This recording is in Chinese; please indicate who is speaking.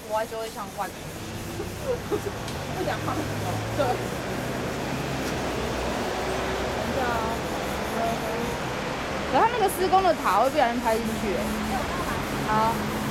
Speaker 1: 国外就会像万年
Speaker 2: 不想放什么？
Speaker 1: 对。等一下啊，可他那个施工的塔会不小心拍进去。好。